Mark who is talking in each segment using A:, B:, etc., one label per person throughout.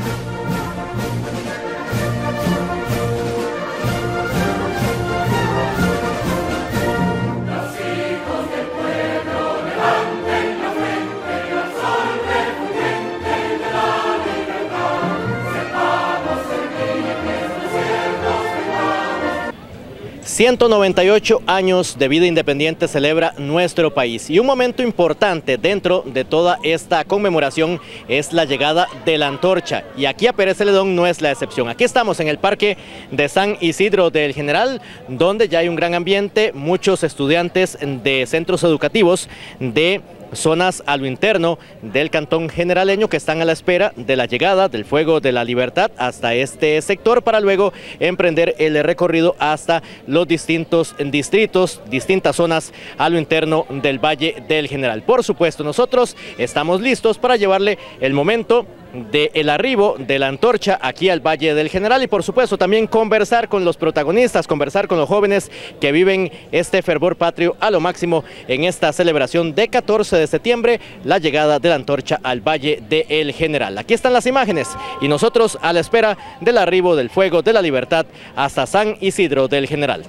A: ...198 años de vida independiente celebra nuestro país, y un momento importante dentro de toda esta conmemoración es la llegada de la antorcha, y aquí a Pérez Celedón no es la excepción. Aquí estamos en el Parque de San Isidro del General, donde ya hay un gran ambiente, muchos estudiantes de centros educativos de zonas a lo interno del cantón generaleño que están a la espera de la llegada del Fuego de la Libertad hasta este sector, para luego emprender el recorrido hasta los distintos distritos, distintas zonas a lo interno del Valle del General. Por supuesto, nosotros estamos listos para llevarle el momento del arribo de la antorcha aquí al Valle del General, y por supuesto también conversar con los protagonistas, conversar con los jóvenes que viven este fervor patrio a lo máximo en esta celebración de 14 de septiembre, la llegada de la antorcha al Valle del General. Aquí están las imágenes y nosotros a la espera del arribo del Fuego de la Libertad hasta San Isidro del General.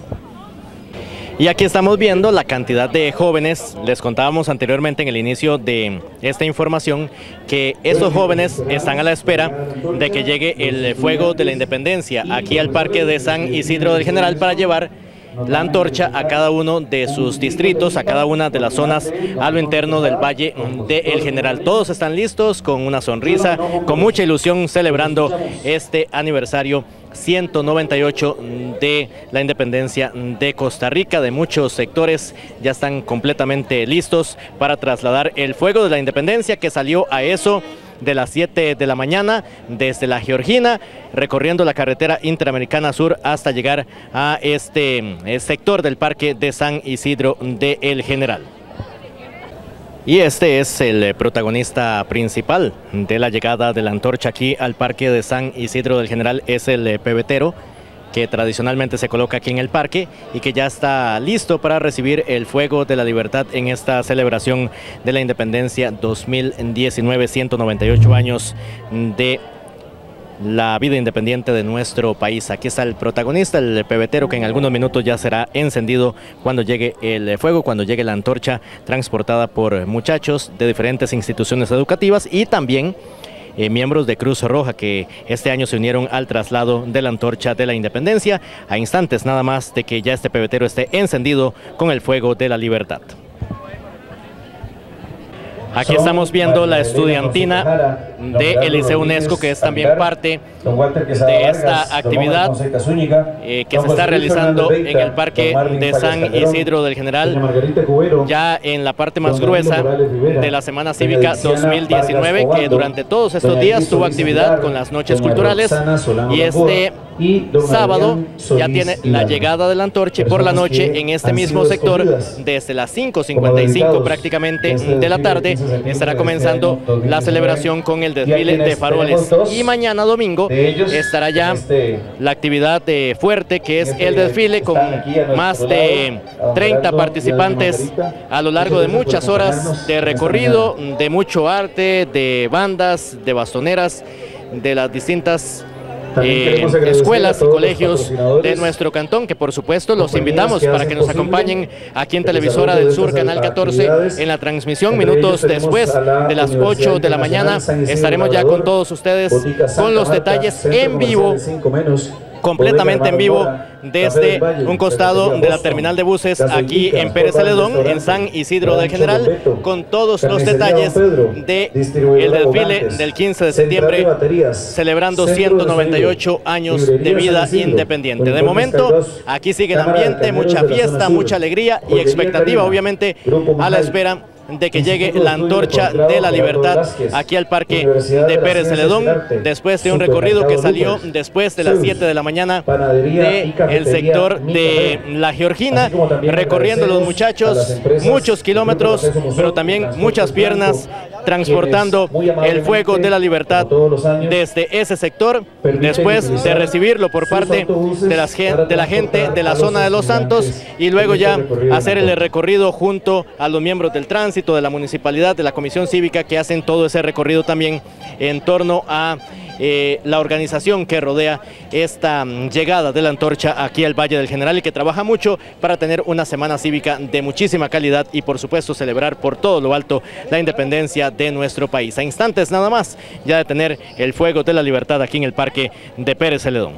A: Y aquí estamos viendo la cantidad de jóvenes. Les contábamos anteriormente en el inicio de esta información que estos jóvenes están a la espera de que llegue el Fuego de la Independencia aquí al Parque de San Isidro del General para llevar la antorcha a cada uno de sus distritos, a cada una de las zonas a lo interno del Valle del General. Todos están listos, con una sonrisa, con mucha ilusión, celebrando este aniversario 198 de la independencia de Costa Rica. De muchos sectores ya están completamente listos para trasladar el Fuego de la Independencia, que salió a eso de las 7 de la mañana desde la Georgina, recorriendo la carretera Interamericana Sur hasta llegar a este sector del Parque de San Isidro del General. Y este es el protagonista principal de la llegada de la antorcha aquí al Parque de San Isidro del General, es el pebetero, que tradicionalmente se coloca aquí en el parque y que ya está listo para recibir el Fuego de la Libertad en esta celebración de la Independencia 2019, 198 años de la vida independiente de nuestro país. Aquí está el protagonista, el pebetero, que en algunos minutos ya será encendido cuando llegue el fuego, cuando llegue la antorcha transportada por muchachos de diferentes instituciones educativas y también miembros de Cruz Roja, que este año se unieron al traslado de la antorcha de la Independencia, a instantes nada más de que ya este pebetero esté encendido con el Fuego de la Libertad. Aquí estamos viendo la estudiantina del Liceo UNESCO, que es también parte de esta actividad que se está realizando en el Parque de San Isidro del General, ya en la parte más gruesa de la Semana Cívica 2019, que durante todos estos días tuvo actividad con las noches culturales, y este sábado ya tiene la llegada de la antorcha, y por la noche en este mismo sector, desde las 5:55 prácticamente de la tarde, estará comenzando la celebración con el desfile de faroles, y mañana domingo estará ya la actividad fuerte, que es el desfile, con más de 30 participantes a lo largo de muchas horas de recorrido, de mucho arte, de bandas, de bastoneras, de las distintas escuelas y colegios de nuestro cantón, que por supuesto los invitamos para que nos acompañen aquí en Televisora del Sur, Canal 14, en la transmisión. Minutos después de las 8 de la mañana estaremos ya con todos ustedes con los detalles en vivo, completamente en vivo, desde un costado de la terminal de buses aquí en Pérez Celedón, en San Isidro del General, con todos los detalles del desfile del 15 de septiembre, celebrando 198 años de vida independiente. De momento, aquí sigue el ambiente, mucha fiesta, mucha alegría y expectativa, obviamente, a la espera de que llegue la antorcha de la libertad aquí al Parque de Pérez Celedón, después de un recorrido que salió después de las 7 de la mañana del sector de la Georgina, recorriendo los muchachos muchos kilómetros, pero también muchas piernas, transportando el Fuego de la Libertad desde ese sector, después de recibirlo por parte de la gente de la zona de Los Santos, y luego ya hacer el recorrido junto a los miembros del tránsito, tránsito de la municipalidad, de la comisión cívica, que hacen todo ese recorrido también en torno a la organización que rodea esta llegada de la antorcha aquí al Valle del General y que trabaja mucho para tener una semana cívica de muchísima calidad y por supuesto celebrar por todo lo alto la independencia de nuestro país. A instantes nada más ya de tener el fuego de la libertad aquí en el Parque de Pérez Celedón.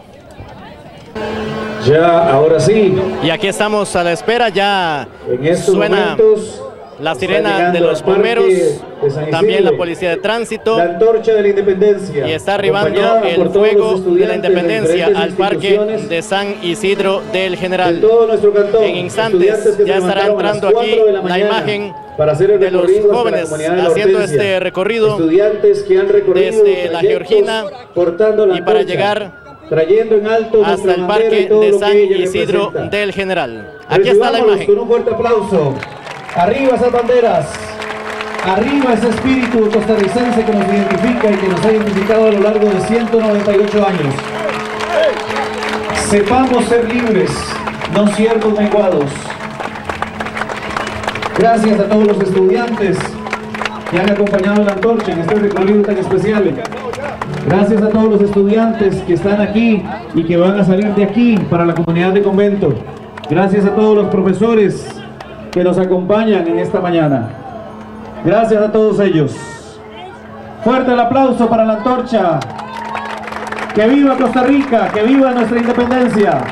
B: Ya, ahora sí.
A: Y aquí estamos a la espera, ya
B: en estos
A: suena la sirena de los bomberos, también la policía de tránsito,
B: la antorcha de la independencia,
A: y está arribando el fuego de la independencia al Parque de San Isidro del General.
B: Todo nuestro cantón,
A: en instantes ya estará entrando aquí la imagen de los jóvenes haciendo este recorrido desde la Georgina y para llegar
B: trayendo en alto
A: hasta el Parque de San Isidro del General. Aquí está la imagen.
B: Con un fuerte aplauso. Arriba esas banderas, arriba ese espíritu costarricense que nos identifica y que nos ha identificado a lo largo de 198 años. Sepamos ser libres, no siervos menguados. Gracias a todos los estudiantes que han acompañado la antorcha en este recorrido tan especial. Gracias a todos los estudiantes que están aquí y que van a salir de aquí para la comunidad de convento. Gracias a todos los profesores que nos acompañan en esta mañana. Gracias a todos ellos. Fuerte el aplauso para la antorcha. ¡Que viva Costa Rica! ¡Que viva nuestra independencia!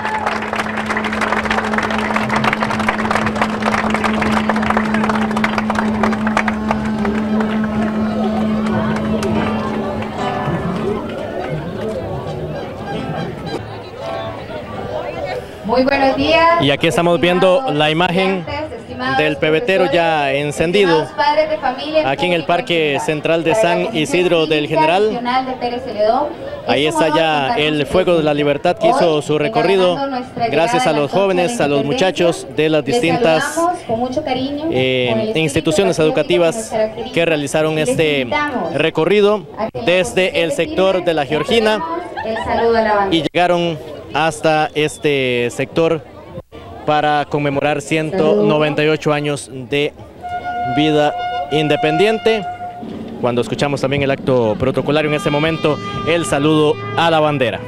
C: Muy buenos días.
A: Y aquí estamos viendo la imagen del pebetero ya encendido aquí en el Parque Central de San Isidro del General. Ahí está ya el fuego de la libertad que hizo su recorrido gracias a los jóvenes, a los muchachos de las distintas instituciones educativas que realizaron este recorrido desde el sector de la Georgina y llegaron hasta este sector para conmemorar 198 años de vida independiente. Cuando escuchamos también el acto protocolario en ese momento, el saludo a la bandera.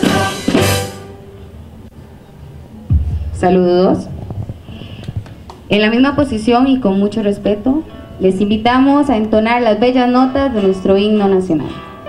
C: Saludos. En la misma posición y con mucho respeto, les invitamos a entonar las bellas notas de nuestro himno nacional.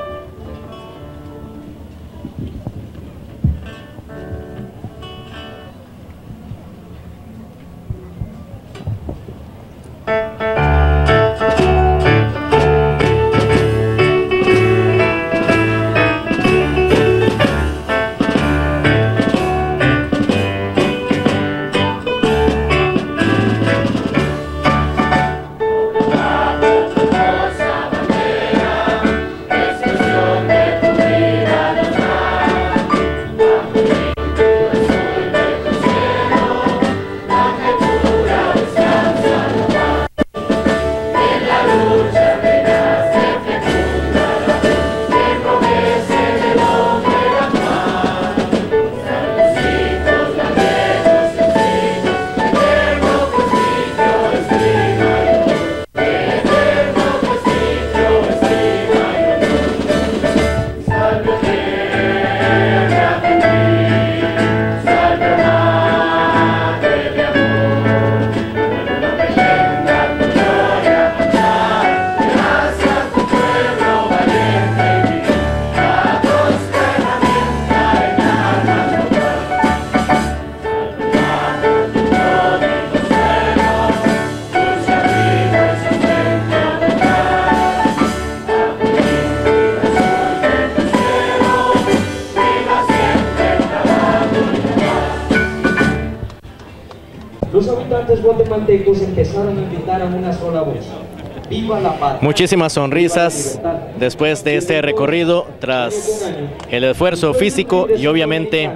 D: Los habitantes guatemaltecos empezaron a gritar a una sola voz: ¡Viva la patria!
A: Muchísimas sonrisas después de este recorrido, tras el esfuerzo físico y obviamente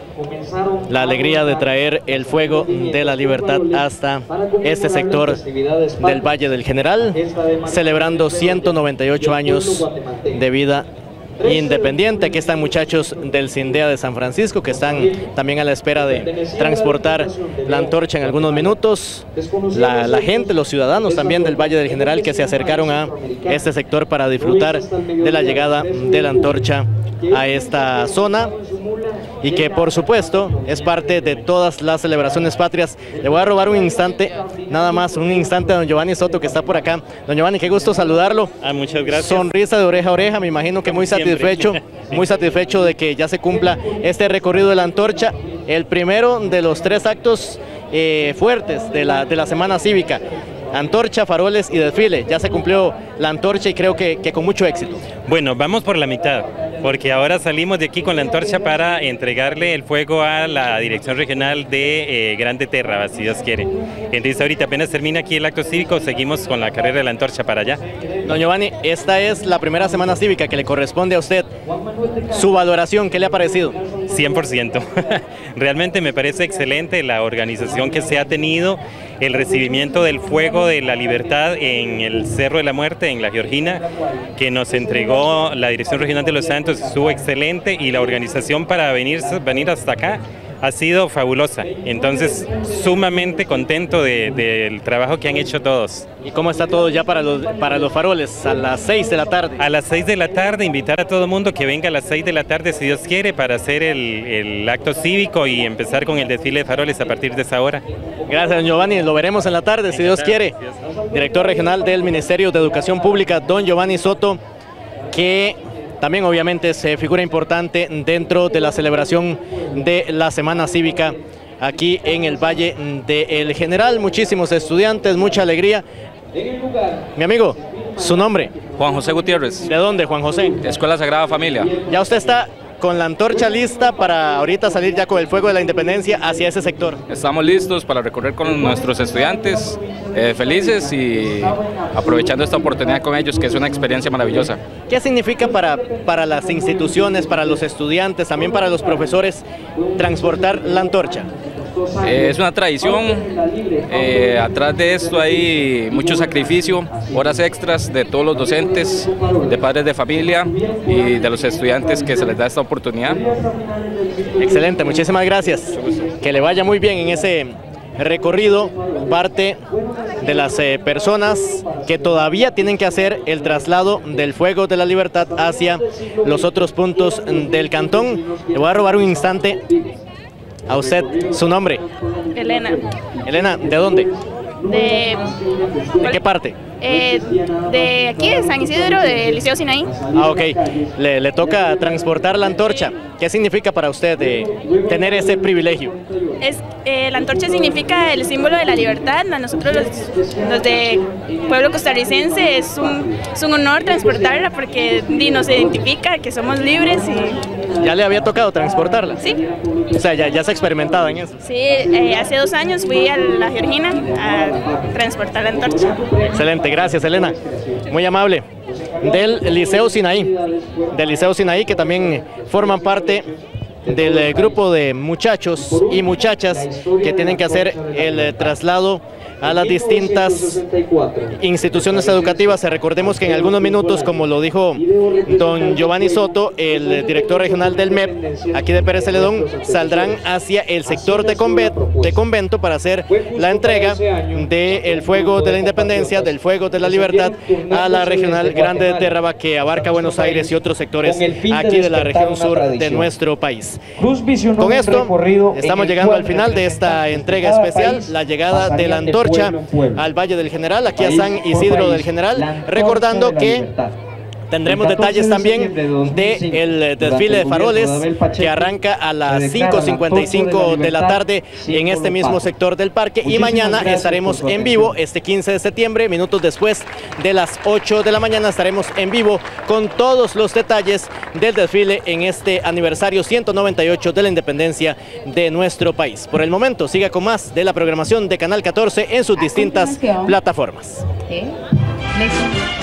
A: la alegría de traer el fuego de la libertad hasta este sector del Valle del General, celebrando 198 años de vida independiente. Aquí están muchachos del CINDEA de San Francisco que están también a la espera de transportar la antorcha en algunos minutos. La gente, los ciudadanos también del Valle del General que se acercaron a este sector para disfrutar de la llegada de la antorcha a esta zona y que por supuesto es parte de todas las celebraciones patrias. Le voy a robar un instante, nada más un instante a don Giovanni Soto que está por acá. Don Giovanni, qué gusto saludarlo.
E: Muchas gracias.
A: Sonrisa de oreja a oreja, me imagino que muy satisfecho de que ya se cumpla este recorrido de la antorcha, el primero de los 3 actos fuertes de la semana cívica. Antorcha, faroles y desfile. Ya se cumplió la antorcha y creo que con mucho éxito.
E: Bueno, vamos por la mitad, porque ahora salimos de aquí con la antorcha para entregarle el fuego a la Dirección Regional de Grande Terra, si Dios quiere. Entonces ahorita apenas termina aquí el acto cívico, seguimos con la carrera de la antorcha para allá.
A: Don Giovanni, esta es la primera semana cívica que le corresponde a usted. Su valoración, ¿qué le ha parecido?
E: 100%. Realmente me parece excelente la organización que se ha tenido, el recibimiento del fuego de la libertad en el Cerro de la Muerte, en La Georgina, que nos entregó la Dirección Regional de Los Santos, estuvo excelente, y la organización para venir hasta acá ha sido fabulosa. Entonces, sumamente contento del trabajo que han hecho todos.
A: ¿Y cómo está todo ya para los faroles? A las 6 de la tarde.
E: A las 6 de la tarde, invitar a todo el mundo que venga a las 6 de la tarde, si Dios quiere, para hacer el acto cívico y empezar con el desfile de faroles a partir de esa hora.
A: Gracias, don Giovanni. Lo veremos en la tarde, si Dios quiere. Director Regional del Ministerio de Educación Pública, don Giovanni Soto, que también obviamente es figura importante dentro de la celebración de la Semana Cívica aquí en el Valle del General. Muchísimos estudiantes, mucha alegría. Mi amigo, ¿su nombre?
F: Juan José Gutiérrez.
A: ¿De dónde, Juan José?
F: Escuela Sagrada Familia.
A: Ya usted está con la antorcha lista para ahorita salir ya con el fuego de la independencia hacia ese sector.
F: Estamos listos para recorrer con nuestros estudiantes, felices y aprovechando esta oportunidad con ellos, que es una experiencia maravillosa.
A: ¿Qué significa para las instituciones, para los estudiantes, también para los profesores, transportar la antorcha?
F: Es una tradición, atrás de esto hay mucho sacrificio, horas extras de todos los docentes, de padres de familia y de los estudiantes que se les da esta oportunidad.
A: Excelente, muchísimas gracias. Que le vaya muy bien en ese recorrido, parte de las personas que todavía tienen que hacer el traslado del fuego de la libertad hacia los otros puntos del cantón. Le voy a robar un instante a usted. ¿Su nombre?
G: Elena.
A: Elena, ¿de dónde?
G: ¿De
A: qué parte?
G: De aquí, de San Isidro, del Liceo Sinaí.
A: Ah, ok. Le toca transportar la antorcha. ¿Qué significa para usted tener ese privilegio?
G: La antorcha significa el símbolo de la libertad. A nosotros los de pueblo costarricense es un honor transportarla porque nos identifica que somos libres.
A: ¿Ya le había tocado transportarla?
G: Sí.
A: O sea, ya se ha experimentado en eso.
G: Sí, hace 2 años fui a La Georgina a transportar la antorcha.
A: Excelente, gracias Elena. Muy amable. Del Liceo Sinaí, que también forman parte del grupo de muchachos y muchachas que tienen que hacer el traslado a las distintas instituciones educativas. Recordemos que en algunos minutos, como lo dijo don Giovanni Soto, el director regional del MEP, aquí de Pérez Celedón, saldrán hacia el sector de Convento para hacer la entrega del Fuego de la Independencia, del Fuego de la Libertad, a la regional Grande de Térraba, que abarca Buenos Aires y otros sectores aquí de la región sur de nuestro país. Con esto estamos llegando al final de esta entrega especial, la llegada de la antorcha al Valle del General, aquí a San Isidro del General, recordando que tendremos detalles también del desfile de faroles que arranca a las 5:55 de la tarde en este mismo sector del parque, y mañana estaremos en vivo, este 15 de septiembre, minutos después de las 8 de la mañana, estaremos en vivo con todos los detalles del desfile en este aniversario 198 de la independencia de nuestro país. Por el momento, siga con más de la programación de Canal 14 en sus distintas plataformas.